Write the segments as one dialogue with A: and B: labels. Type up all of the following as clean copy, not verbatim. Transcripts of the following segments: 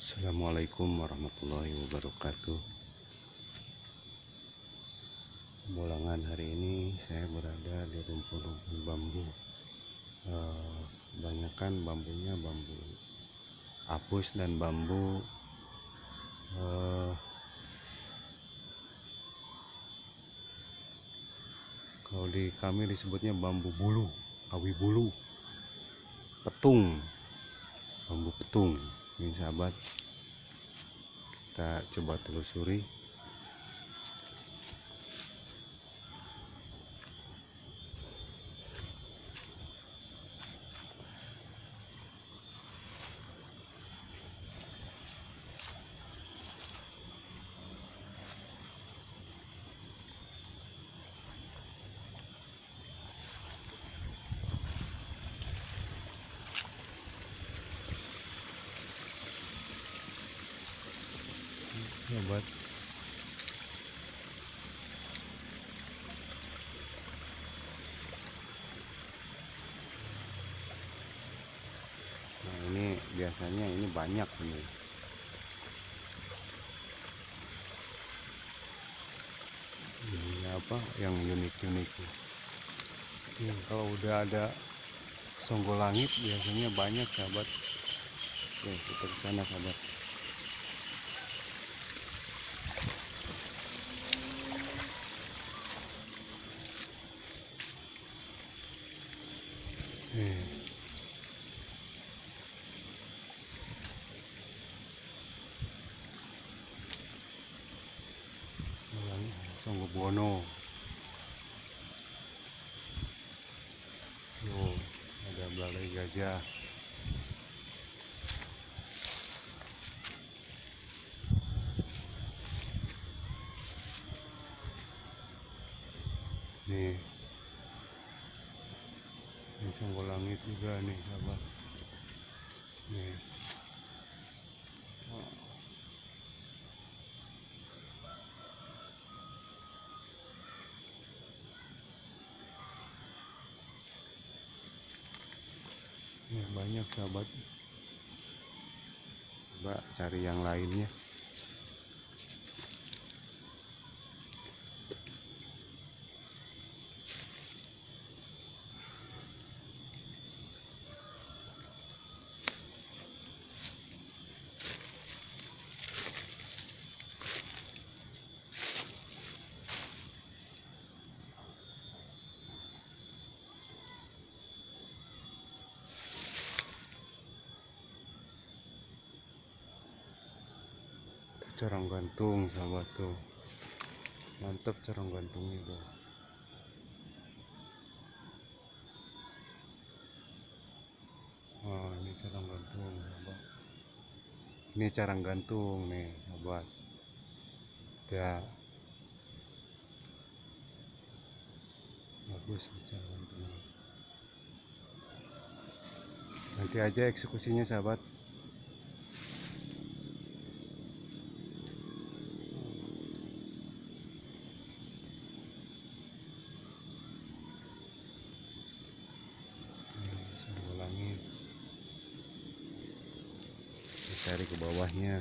A: Assalamualaikum warahmatullahi wabarakatuh. Bolangan hari ini saya berada di rumpun-rumpun bambu. Kebanyakan bambunya bambu apus dan bambu kalau di kami disebutnya bambu bulu, awi bulu, petung, bambu petung. Ini sahabat, kita coba telusuri. Sahabat, nah ini biasanya ini banyak ini. Ini apa yang unik-unik ini, kalau udah ada songgolangit biasanya banyak sahabat. Oke, kita ke sana sahabat. Songgobuwono. Oh, ada belalai gajah. Nih, ini songgolangit juga nih sahabat. Nih. Oh. Ini banyak sahabat. Coba cari yang lainnya. Carang gantung sahabat tuh, mantap carang gantungnya tuh. Oh, ini carang gantung sahabat. Ini carang gantung nih sahabat. Ya, bagus nih carang gantung. Nanti aja eksekusinya sahabat. Cari ke bawahnya.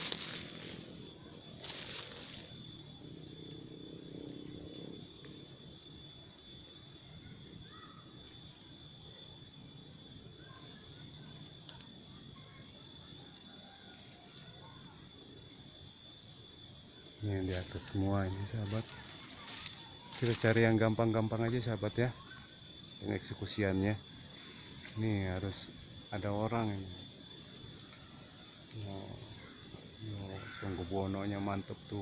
A: Ini yang di atas semua ini sahabat. Kita cari yang gampang-gampang aja sahabat ya, yang eksekusiannya. Ini harus ada orang ini. Songgobuwono-nya mantep tuh.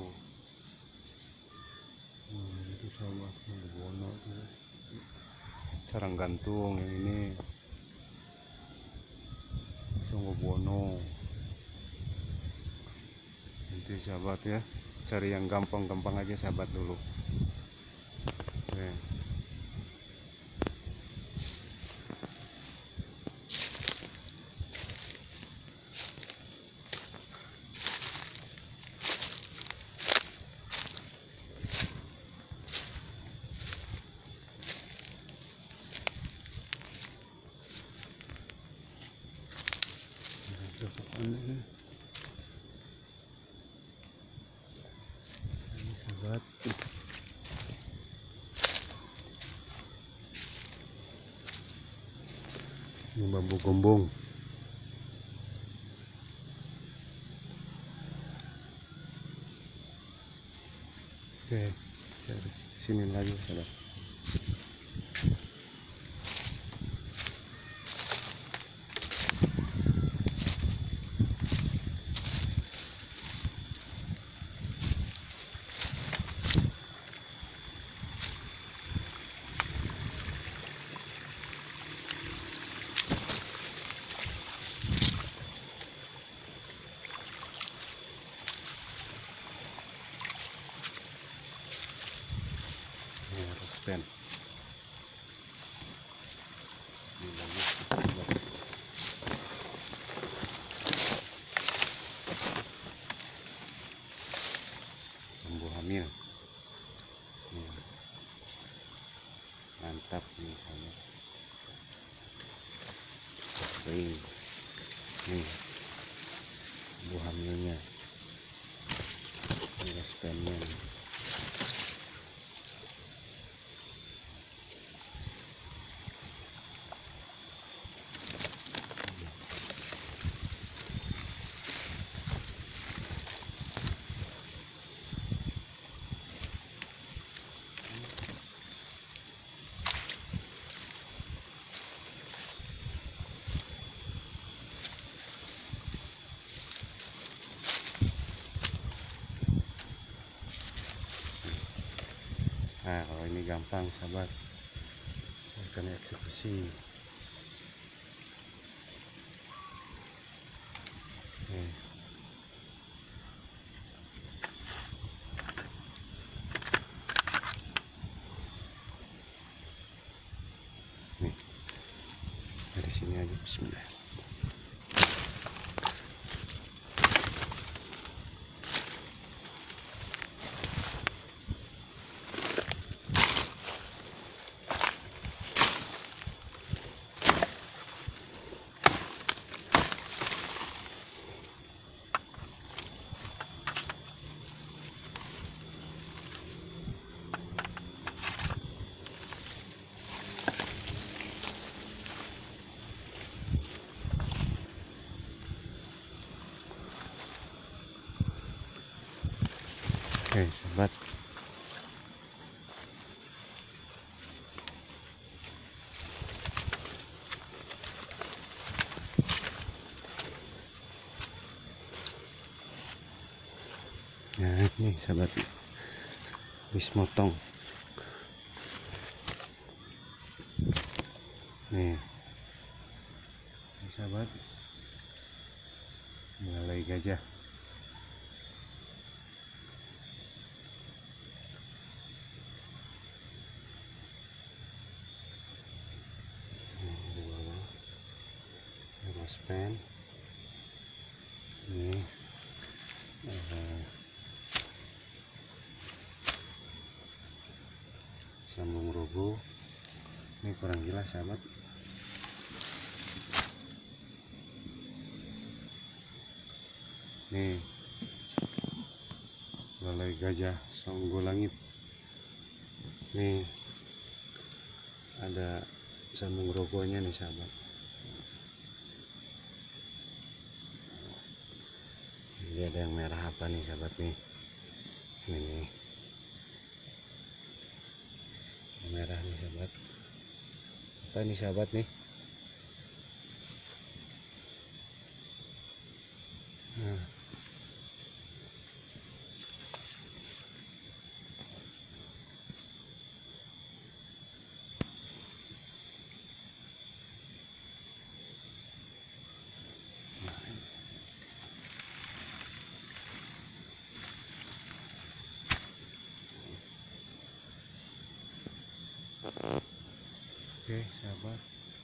A: Itu sahabat Songgobuwono tuh. Carang gantung yang ini. Songgobuwono. Nanti sahabat ya, cari yang gampang-gampang aja sahabat dulu. Oke. Ini Ini bambu gombong. Oke, cari sini lagi saudara. Pen. Ini lagi bambu hamil. Mantap nih sama. Nih bambu hamilnya. Ini spennya. Nah, kalau ini gampang sahabat, saya akan eksekusi. Nih, dari sini aja. Bismillah. Oke, sahabat. Nah, ini sahabat, habis motong. Nih, ini sahabat, belalai gajah. Pen ini sambung robo. Ini kurang jelas sahabat. Nih belalai gajah songgolangit. Nih ada sambung robonya nih sahabat. Ini ada yang merah apa nih sahabat nih? Ini merah nih sahabat. Apa ini sahabat nih? Nah. Oke sahabat,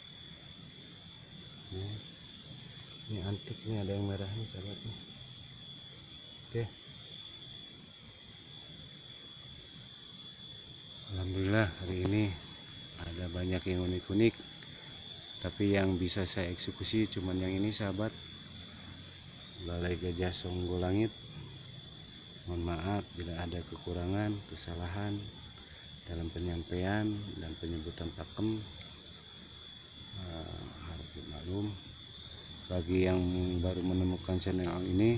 A: ini antik nih, ada yang merah nih sahabat nih. Oke, alhamdulillah hari ini ada banyak yang unik-unik, tapi yang bisa saya eksekusi cuman yang ini sahabat, belalai gajah songgolangit. Mohon maaf bila ada kekurangan, kesalahan dalam penyampaian dan penyebutan pakem. Harap belum. Bagi yang baru menemukan channel ini,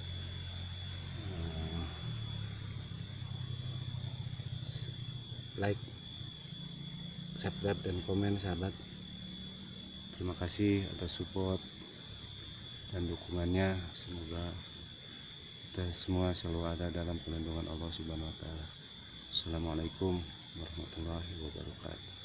A: like, subscribe dan komen sahabat. Terima kasih atas support dan dukungannya. Semoga kita semua selalu ada dalam perlindungan Allah Subhanahu wa taala. Assalamualaikum warahmatullahi wabarakatuh.